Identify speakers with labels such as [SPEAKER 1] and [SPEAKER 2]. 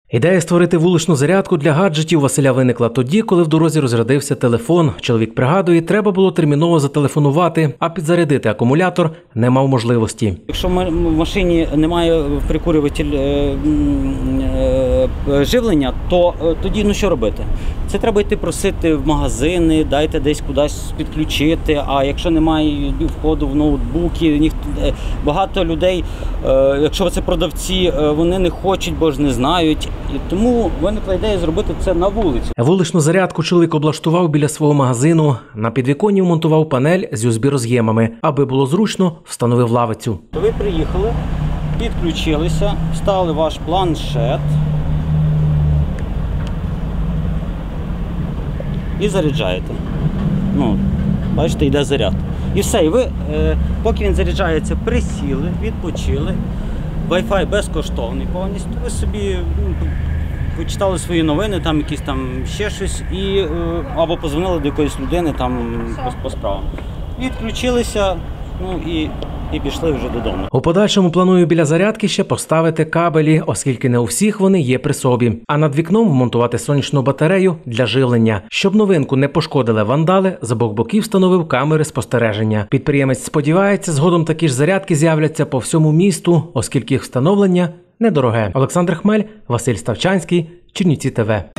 [SPEAKER 1] Ідея створити вуличну зарядку для гаджетів Василя виникла тоді, коли в дорозі розрядився телефон. Чоловік пригадує, треба було терміново зателефонувати, а підзарядити акумулятор не мав можливості.
[SPEAKER 2] Якщо в машині немає прикурювателя живлення, то тоді що робити? Це треба йти просити в магазини, дайте десь кудись підключити, а якщо немає входу в ноутбуки, багато людей, якщо це продавці, вони не хочуть, бо ж не знають. І тому виникла ідея зробити це на вулиці.
[SPEAKER 1] Вуличну зарядку чоловік облаштував біля свого магазину. На підвіконні вмонтував панель з USB-роз'ємами. Аби було зручно, встановив лавицю.
[SPEAKER 2] Ви приїхали, підключилися, вставили ваш планшет і заряджаєте. Бачите, йде заряд. І все, і ви, поки він заряджається, присіли, відпочили. Wi-Fi безкоштовний повністю. Ви собі почитали свої новини, там якісь там ще щось, або позвонили до якоїсь людини там по справам. Відключилися, і пішли вже додому.
[SPEAKER 1] У подальшому планую біля зарядки ще поставити кабелі, оскільки не у всіх вони є при собі. А над вікном вмонтувати сонячну батарею для живлення. Щоб новинку не пошкодили вандали, з обох боків встановив камери спостереження. Підприємець сподівається, згодом такі ж зарядки з'являться по всьому місту, оскільки їх встановлення недороге. Олександр Хмель, Василь Ставчанський, Чернівці ТВ.